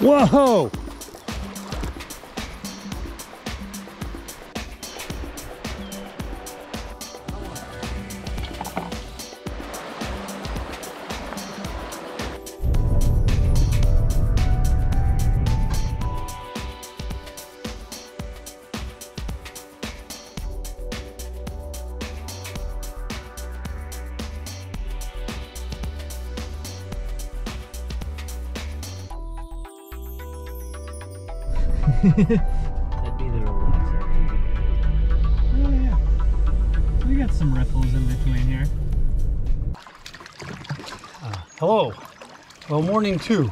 Whoa! That'd be the relaxer. Oh yeah. So we got some ripples in between here. Hello. Well, morning two.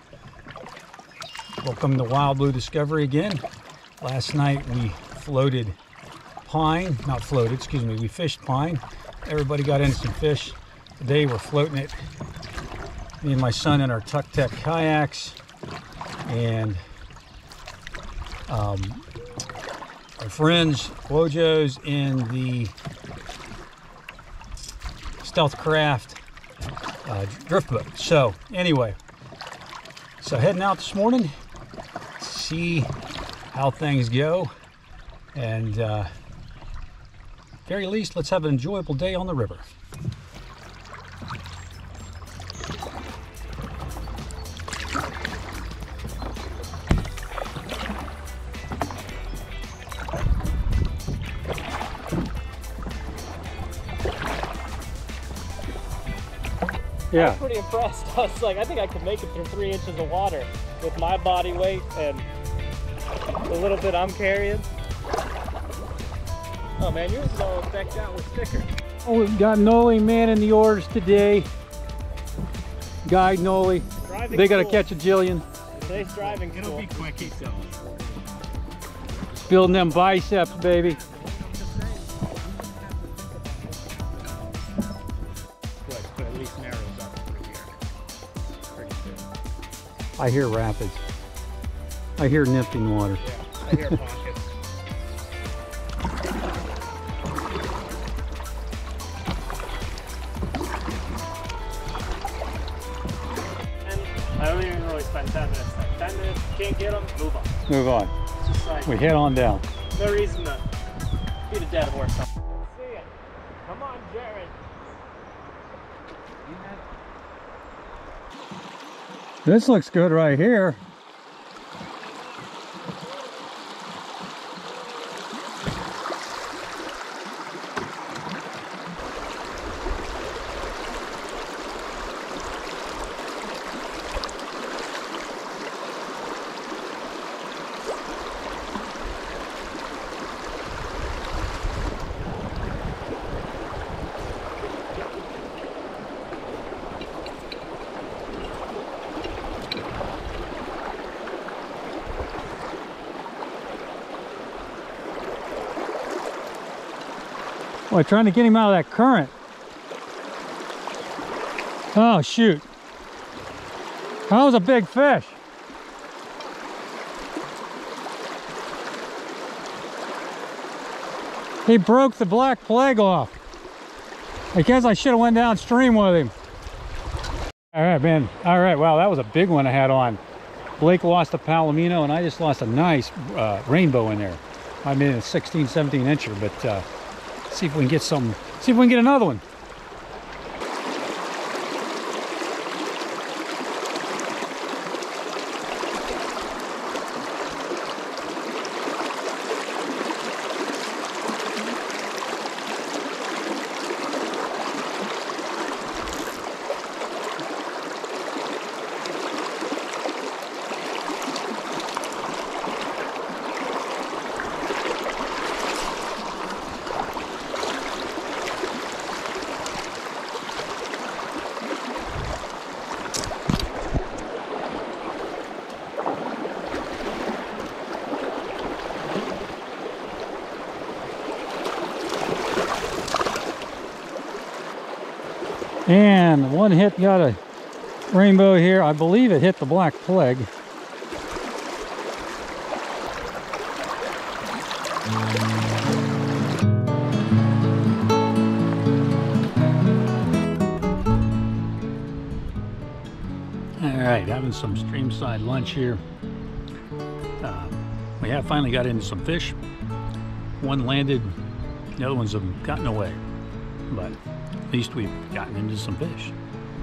Welcome to Wild Blue Discovery again. Last night we floated pine, not floated, excuse me, we fished pine. Everybody got in some fish. Today we're floating it. Me and my son in our Tucktec kayaks, and our friends Wojo's in the Stealth Craft drift boat. So anyway, heading out this morning, see how things go, and very least let's have an enjoyable day on the river. Yeah. I was pretty impressed. I was like, I think I could make it through 3 inches of water with my body weight and the little bit I'm carrying. Oh man, yours is all decked out with stickers. Oh, we've got Noli man in the orders today. Guide Noli. They got to catch a jillion. Today's driving school. It'll be quickie, so. Building them biceps, baby. But at least narrows up through here. Pretty good. I hear rapids. I hear nipping water. Yeah, I hear pockets. And I don't even really spend 10 minutes there. 10 minutes, can't get them, move on. Move on. It's just like, We head on down. no reason to beat a dead horse. See ya. Come on, Jared. This looks good right here. Boy, trying to get him out of that current. Oh, shoot. That was a big fish. He broke the black plague off. I guess I should have went downstream with him. All right, man. All right, wow, that was a big one I had on. Blake lost a palomino, and I just lost a nice rainbow in there. I made a 16, 17 incher, but see if we can get some, see if we can get another one. And one hit got a rainbow here. I believe it hit the black plague. All Alright, having some streamside lunch here. We have finally got into some fish. One landed, the other ones have gotten away. But at least we've gotten into some fish.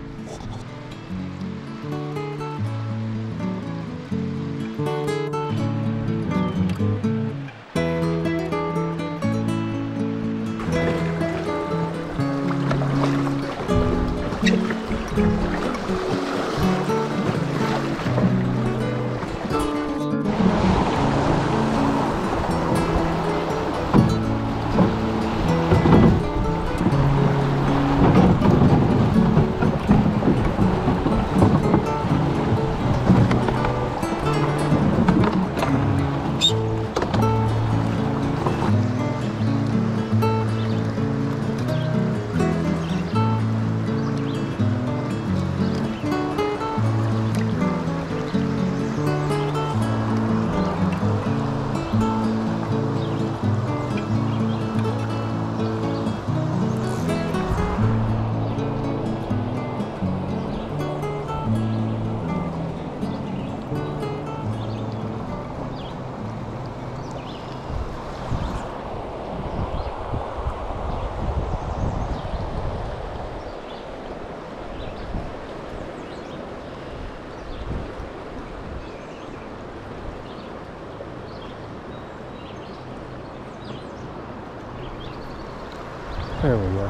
There we go.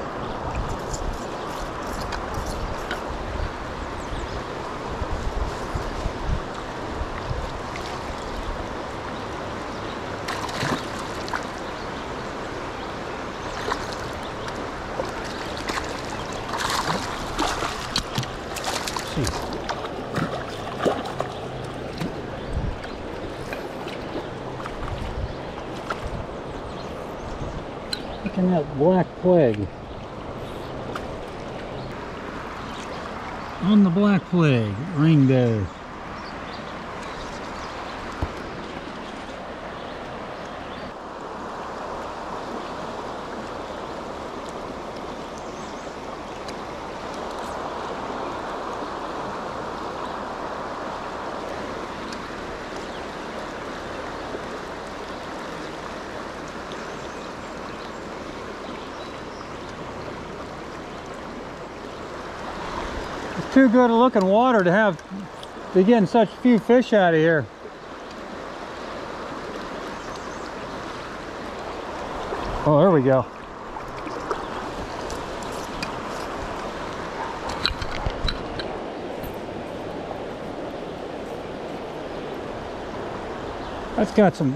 Look at that black plague. On the black plague, ring day. Too good a looking water to be getting such few fish out of here. Oh, there we go. That's got some.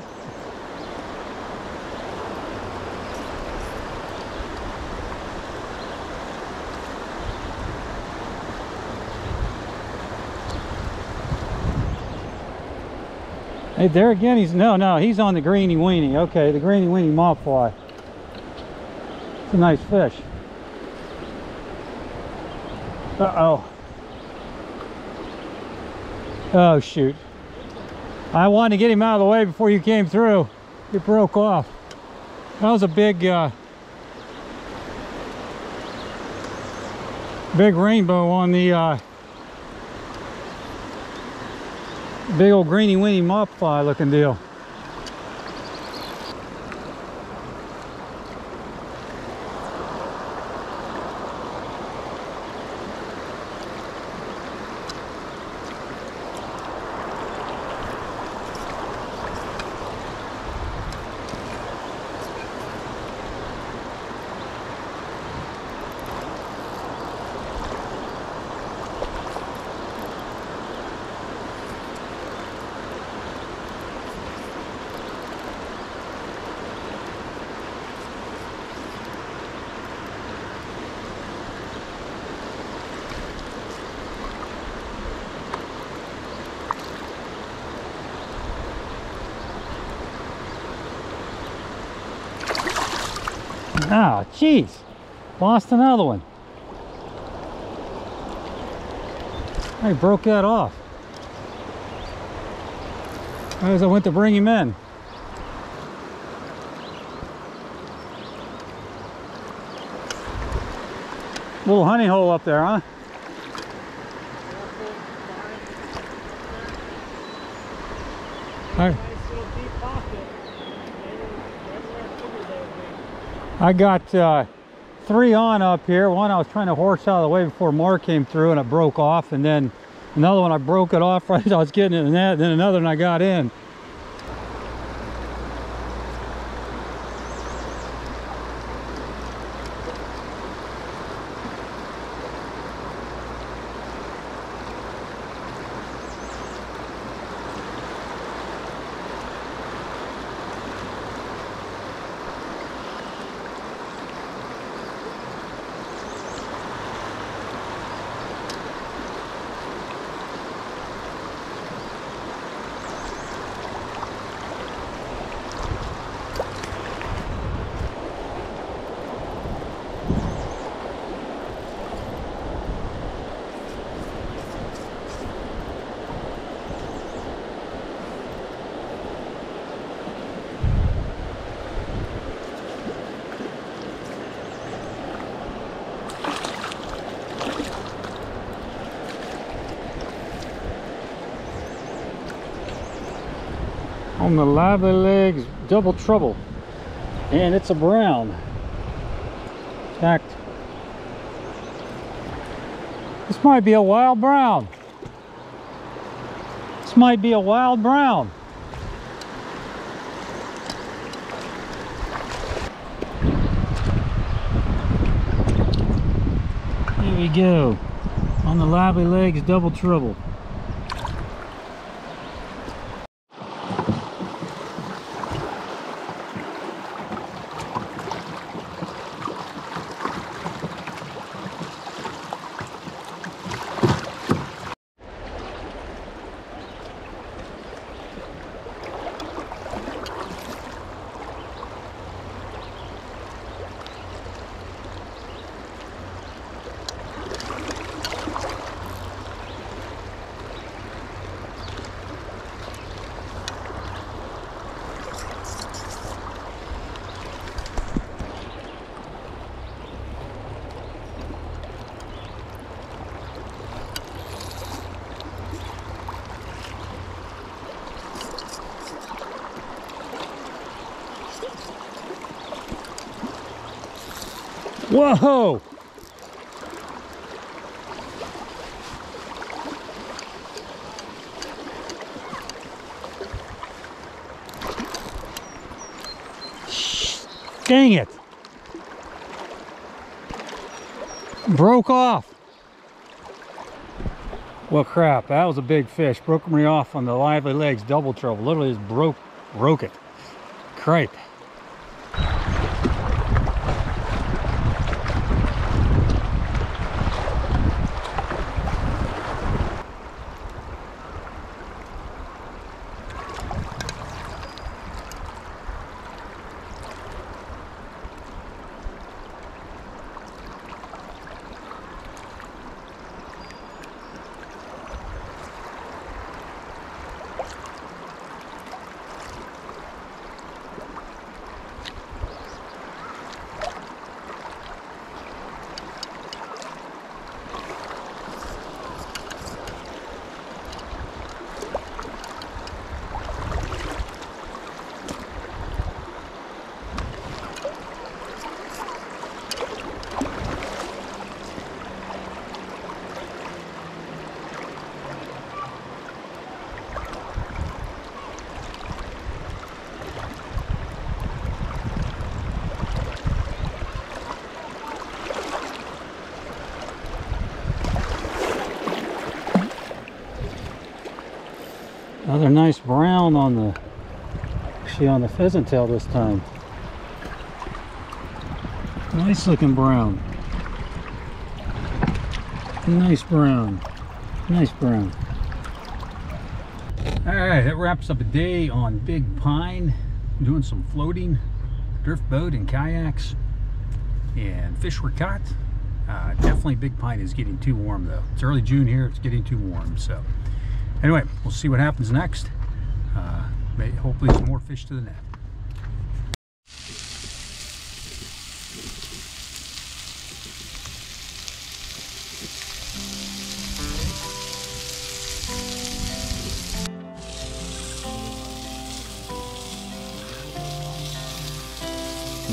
Hey, there again, he's on the greeny weenie. Okay, the greeny weenie mop fly. It's a nice fish. Uh-oh. Oh, shoot. I wanted to get him out of the way before you came through. It broke off. That was a big, big rainbow on the, big old greeny weeny mop fly looking deal. Ah, jeez. Lost another one. I broke that off as I went to bring him in. Little honey hole up there, huh? I, Nice little deep pocket. Right where I figured they would be. I got 3 on up here. One I was trying to horse out of the way before Mark came through and it broke off, and then another one I broke it off right as I was getting in the net, and then another one I got in. On the lively legs, double trouble, and it's a brown. Tacked. This might be a wild brown. This might be a wild brown. Here we go. On the lively legs, double trouble. Whoa! Dang it! Broke off. Well, crap, that was a big fish. Broke me off on the lively legs, double trouble. Literally just broke it. Cripe. Another nice brown on the, actually on the pheasant tail this time. Nice looking brown. Nice brown. Nice brown. Alright, that wraps up a day on Big Pine. Doing some floating, drift boat and kayaks. And fish were caught. Definitely Big Pine is getting too warm though. It's early June here, it's getting too warm. So anyway, we'll see what happens next. Hopefully some more fish to the net.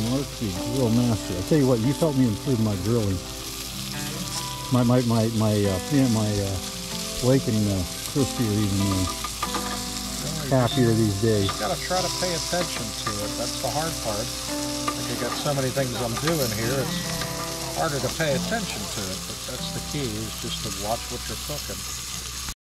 Marksy Grill Master. I tell you what, you've helped me improve my grilling. My Blake and Christy are even happier these days. You gotta try to pay attention to it. That's the hard part. Like I got so many things I'm doing here, it's harder to pay attention to it. But that's the key, is just to watch what you're cooking.